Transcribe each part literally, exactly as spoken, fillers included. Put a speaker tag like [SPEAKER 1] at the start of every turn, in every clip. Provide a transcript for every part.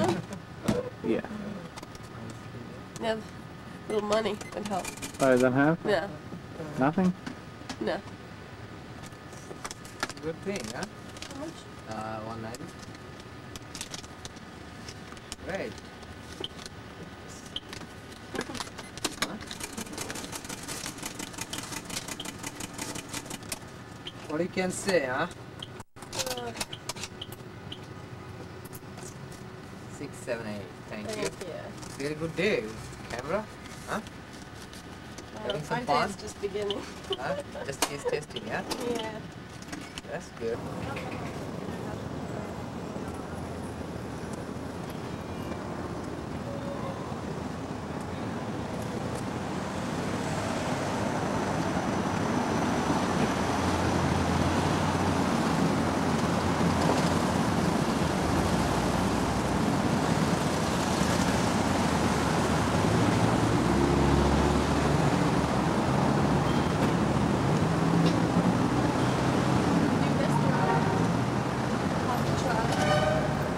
[SPEAKER 1] Yeah.
[SPEAKER 2] Yeah, a little money would help.
[SPEAKER 1] Oh, I don't have?
[SPEAKER 2] Yeah.
[SPEAKER 1] Nothing?
[SPEAKER 2] No.
[SPEAKER 3] Good thing, huh?
[SPEAKER 2] How much?
[SPEAKER 3] Uh, one ninety. Great. Huh? What you can say, huh?
[SPEAKER 2] Uh,
[SPEAKER 3] Six, seven, eight. Thank you.
[SPEAKER 2] thank you.
[SPEAKER 3] Really good day. Camera, huh?
[SPEAKER 2] Well,
[SPEAKER 3] Having some
[SPEAKER 2] our
[SPEAKER 3] fun?
[SPEAKER 2] day's just beginning.
[SPEAKER 3] Huh? Just taste testing, yeah?
[SPEAKER 2] Yeah.
[SPEAKER 3] That's good.
[SPEAKER 2] Do this one. Off the truck.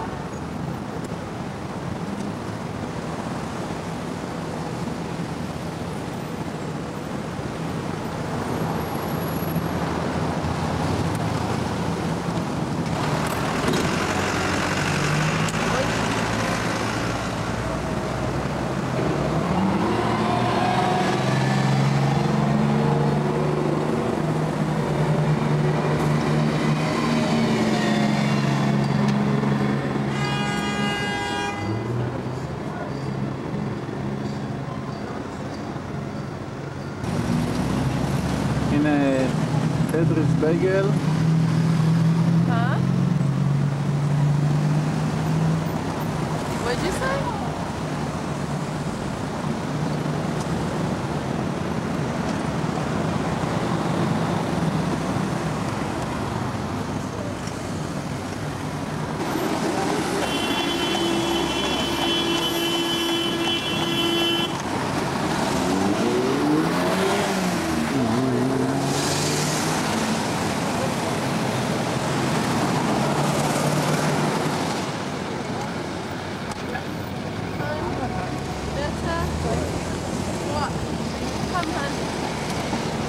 [SPEAKER 1] הנה אדריס בייגל.
[SPEAKER 2] Huh? What'd you say? That's uh, what? Come on.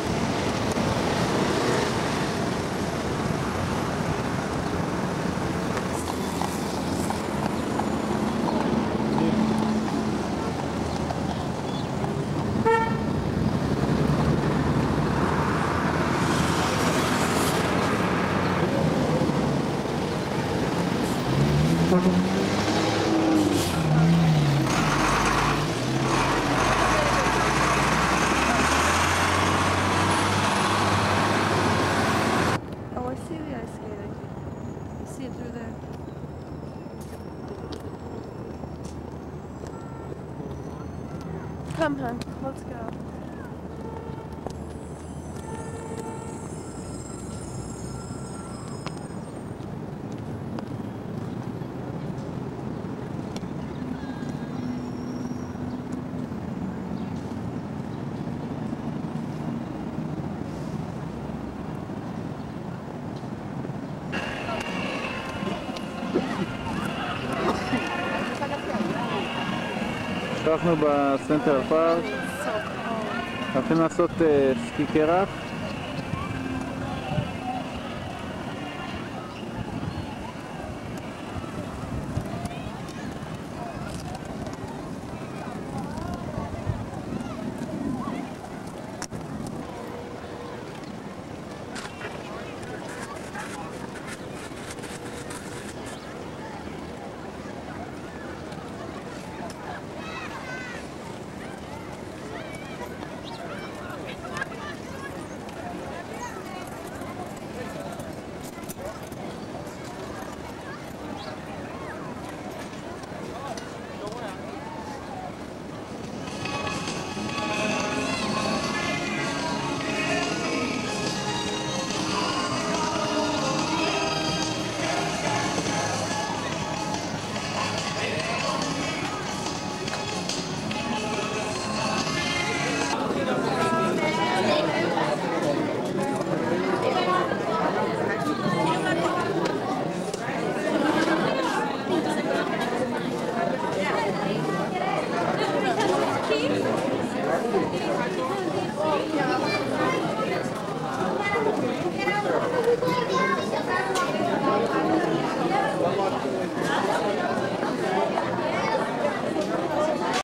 [SPEAKER 2] Oh, I see the ice skating. I see it through there. Come, hon. Let's go.
[SPEAKER 1] שכחנו בסנטר פארק,
[SPEAKER 2] It's so cold.
[SPEAKER 1] הולכים לעשות אה, סקי קרח.
[SPEAKER 2] Thank you.